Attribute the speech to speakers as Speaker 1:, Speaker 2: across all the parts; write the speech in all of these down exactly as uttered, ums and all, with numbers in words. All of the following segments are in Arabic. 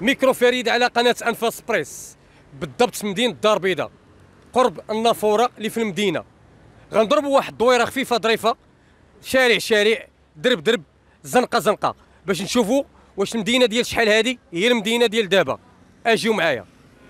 Speaker 1: ميكرو فريد على قناة أنفاس بريس، بالضبط في مدينة الدار البيضاء قرب النافورة اللي في المدينة. غنضربوا واحد الدويرة خفيفة ظريفة، شارع شارع، درب درب، زنقة زنقة، باش نشوفوا واش المدينة ديال شحال هادي هي المدينة ديال دابا. اجيو معايا.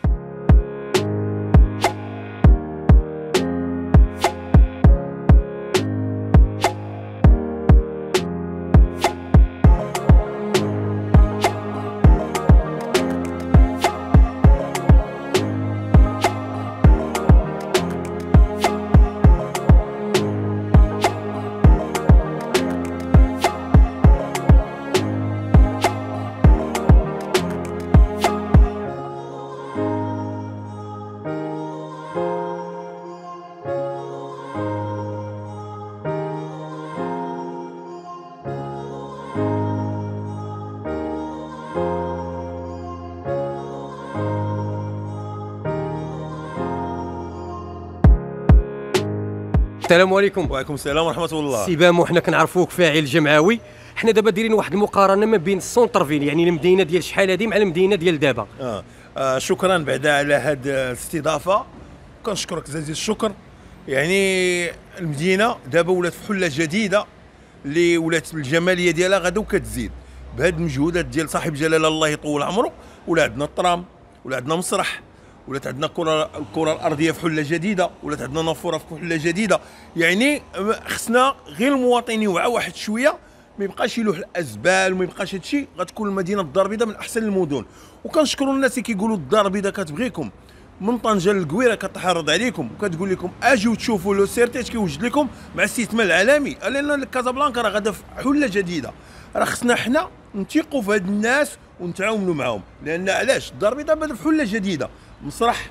Speaker 1: السلام عليكم.
Speaker 2: وعليكم السلام ورحمة الله.
Speaker 1: سي بامو، حنا كنعرفوك فاعل جمعوي، حنا دابا دايرين واحد المقارنه ما بين السونتر فيل، يعني المدينه ديال شحال هادي مع المدينه ديال دابا.
Speaker 2: آه. آه شكرا بعدا على هاد الاستضافه، كنشكرك جزيل الشكر. يعني المدينه دابا ولات في حله جديده اللي ولات الجماليه ديالها غادا وكتزيد بهاد المجهودات ديال صاحب جلاله الله يطول عمره. ولا عندنا الطرام، ولا عندنا مسرح، ولات عندنا الكره الكره الارضيه في حله جديده، ولات عندنا نافوره في حله جديده. يعني خصنا غير المواطنين يوعوا واحد شويه، ما يبقاش يلوح الازبال وما يبقاش هادشي. غتكون المدينه الدار البيضاء من احسن المدن. وكنشكروا الناس اللي كيقولوا الدار البيضاء كتبغيكم، من طنجه للقويره كتحرض عليكم وكتقول لكم اجيو تشوفوا لو سيرتي اش كيوجد لكم مع الاستثمار العالمي. لان كازابلانكا راه غادا في حله جديده، راه خصنا حنا نثيقوا في هاد الناس ونتعاونوا معاهم. لان علاش الدار البيضاء بدا في حله جديده، مسرح،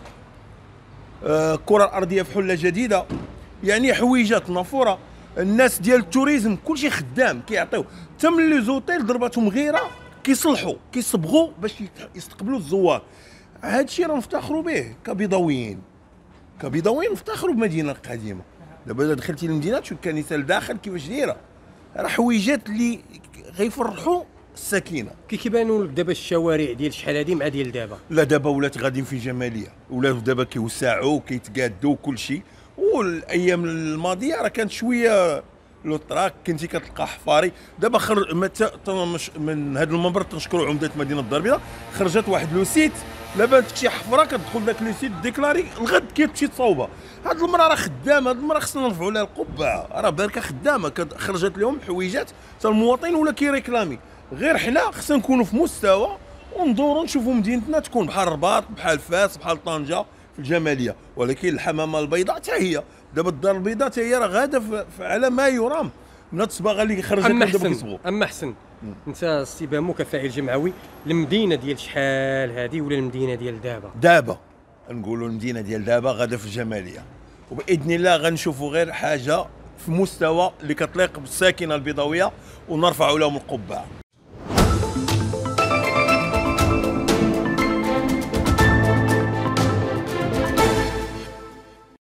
Speaker 2: آه، الكره الارضيه في حله جديده، يعني حويجات نافوره. الناس ديال التوريزم كلشي خدام كيعطيو، حتى من لي زوتيل ضرباتهم غيره كيصلحوا كيصبغوا باش يستقبلوا الزوار. هادشي راه نفتخروا به كبيضاويين، كبيضاويين نفتخروا بمدينه قديمه. دابا الا دخلتي للمدينه تشوف الكنيسه لداخل كيفاش دايره، راه حويجات اللي غيفرحوا السكينه.
Speaker 1: كي كيبانوا لك دابا الشوارع ديال شحال هادي مع ديال دابا؟
Speaker 2: لا دابا ولات غاديين في جماليه، ولاو دابا كيوسعوا وكيتقادوا وكل شيء. والايام الماضيه راه كانت شويه لو تراك، كنتي كتلقى حفاري. دابا خرج من هذا المنبر تنشكروا عمده مدينه الدار البيضاء، خرجت واحد لو سيت لا بانت شي حفره كتدخل داك لو سيت ديكلاري الغد كتمشي تصاوبها. هاد المراه راه خدامه، هاد المراه خصنا نرفعوا لها القبعه، راه بالك خدامه خرجت لهم حويجات حتى المواطن ولا كيريكلامي. غير حنا خصنا نكونوا في مستوى وندوروا نشوفوا مدينتنا تكون بحال الرباط، بحال فاس، بحال طنجه في الجماليه. ولكن الحمامه البيضاء حتى هي دابا الدار البيضاء حتى هي راه غاده على ما يرام من الصباغه اللي خرجت
Speaker 1: اما
Speaker 2: دابا
Speaker 1: حسن
Speaker 2: كيصبغوا.
Speaker 1: اما حسن انت سي بامو كفاعل جمعوي، المدينه ديال شحال هادي ولا المدينه ديال دابا؟
Speaker 2: دابا نقولوا المدينه ديال دابا غاده في الجماليه، وباذن الله غنشوفوا غير حاجه في مستوى اللي كتليق بالساكنه البيضاويه ونرفعوا لهم القبعه.